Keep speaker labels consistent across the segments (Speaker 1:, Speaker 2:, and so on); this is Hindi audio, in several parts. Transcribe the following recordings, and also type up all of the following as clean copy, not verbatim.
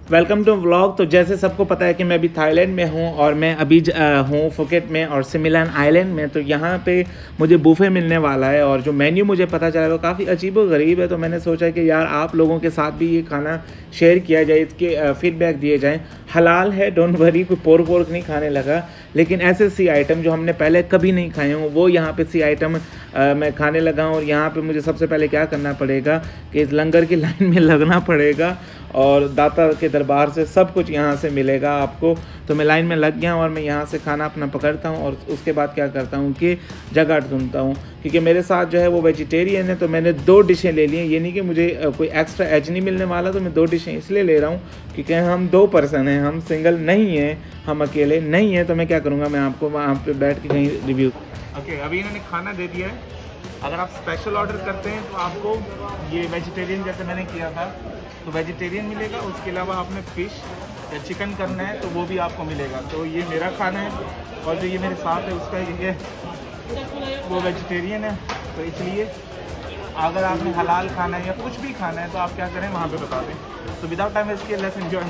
Speaker 1: Welcome to vlog. तो जैसे सबको पता है कि मैं अभी थाईलैंड में हूँ और मैं अभी हूँ फुकेट में और सिमिलैन आइलैंड में। तो यहाँ पे मुझे बुफे मिलने वाला है और जो मेन्यू मुझे पता चला वो काफ़ी अजीब व गरीब है। तो मैंने सोचा कि यार आप लोगों के साथ भी ये खाना शेयर किया जाए, इसके फीडबैक दिए जाएँ। हलाल है, डोंट वरी, कोई पोर्क नहीं खाने लगा, लेकिन ऐसे सी आइटम जो हमने पहले कभी नहीं खाए हों वो यहाँ पे सी आइटम मैं खाने लगा हूँ। और यहाँ पे मुझे सबसे पहले क्या करना पड़ेगा कि इस लंगर की लाइन में लगना पड़ेगा और दाता के दरबार से सब कुछ यहाँ से मिलेगा आपको। तो मैं लाइन में लग गया हूँ और मैं यहाँ से खाना अपना पकड़ता हूँ और उसके बाद क्या करता हूँ कि जगह ढूंढता हूँ, क्योंकि मेरे साथ जो है वो वेजिटेरियन है। तो मैंने 2 डिशें ले ली हैं, ये नहीं कि मुझे कोई एक्स्ट्रा एज नहीं मिलने वाला। तो मैं 2 डिशें इसलिए ले रहा हूँ क्योंकि हम 2 पर्सन हैं, हम सिंगल नहीं हैं, हम अकेले नहीं हैं। तो मैं क्या करूँगा, मैं आपको वहाँ पे बैठ के कहीं रिव्यू। ओके, अभी इन्होंने खाना दे दिया है। अगर आप स्पेशल ऑर्डर करते हैं तो आपको ये वेजिटेरियन जैसे मैंने किया था तो वेजिटेरियन मिलेगा। उसके अलावा आपने फ़िश या चिकन करना है तो वो भी आपको मिलेगा। तो ये मेरा खाना है और जो ये मेरे साथ है उसका ये वो वेजिटेरियन है। तो इसलिए अगर आपने हलाल खाना है या कुछ भी खाना है तो आप क्या करें वहाँ पे बता दें। तो विदाउट टाइम इसके लेट्स एंजॉय।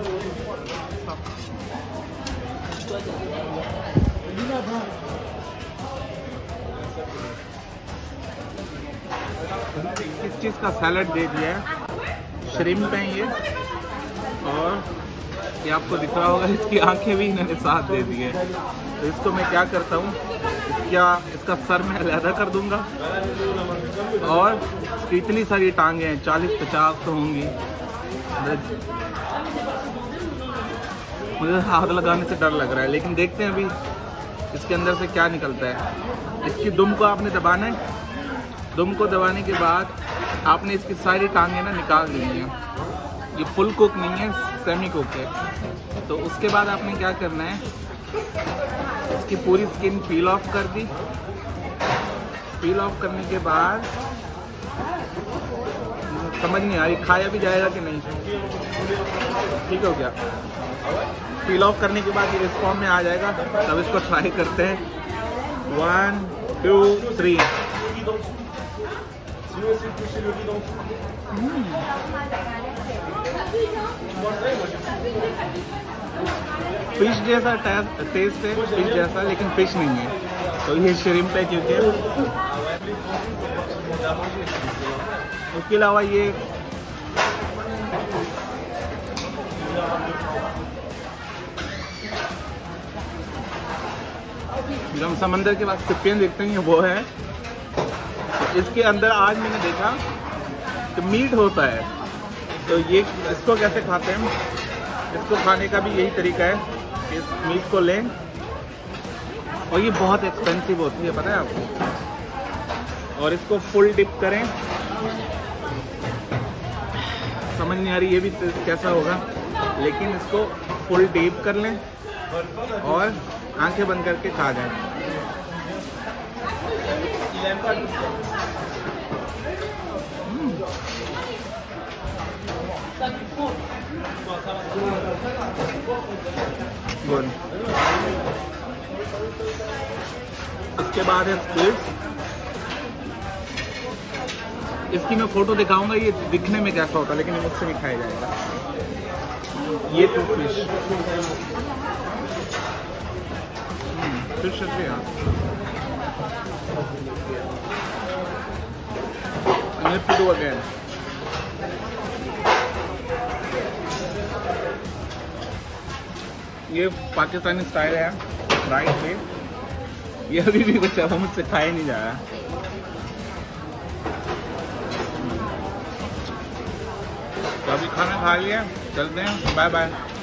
Speaker 1: इस चीज़ का सैलड दे दिया है, श्रिम्प है ये, और ये आपको दिख रहा होगा इसकी आंखें भी इन्होंने साथ दे दी है। तो इसको मैं क्या करता हूँ, इसका सर मैं अलहदा कर दूंगा और इतनी सारी टांगे हैं, 40-50 तो होंगी। मुझे हाथ लगाने से डर लग रहा है, लेकिन देखते हैं अभी इसके अंदर से क्या निकलता है। इसकी दुम को आपने दबाना है, दुम को दबाने के बाद आपने इसकी सारी टांगें ना निकाल देनी है। ये फुल कुक नहीं है, सेमी कुक है। तो उसके बाद आपने क्या करना है, इसकी पूरी स्किन पील ऑफ कर दी। पील ऑफ करने के बाद समझ नहीं आ रही खाया भी जाएगा कि नहीं, ठीक हो गया। पील ऑफ करने के बाद ये इस फॉर्म में आ जाएगा, तब इसको ट्राई करते हैं। 1 2 3। फिश जैसा टेस्ट है, फिश जैसा, लेकिन फिश नहीं है। तो ये श्रिम्प है क्योंकि उसके अलावा ये जो हम समंदर के बाद सिपियन देखते हैं वो है। तो इसके अंदर आज मैंने देखा कि मीट होता है। तो ये इसको कैसे खाते हैं, इसको खाने का भी यही तरीका है। इस मीट को लें और ये बहुत एक्सपेंसिव होती है, पता है आपको। और इसको फुल डिप करें, समझ नहीं आ रही ये भी कैसा होगा, लेकिन इसको फुल डिप कर लें और आंखें बंद करके खा जाएं। गुड। इसके बाद है स्क्विड। इसकी मैं फोटो दिखाऊंगा ये दिखने में कैसा होता है, लेकिन ये मुझसे नहीं खाया जाएगा। ये तो फिश है यार। do again. ये पाकिस्तानी स्टाइल है, फ्राइड पे। ये अभी भी कुछ अब मुझसे खाया नहीं जा रहा। तो अभी खाना खा लिया, चलते हैं, बाय बाय।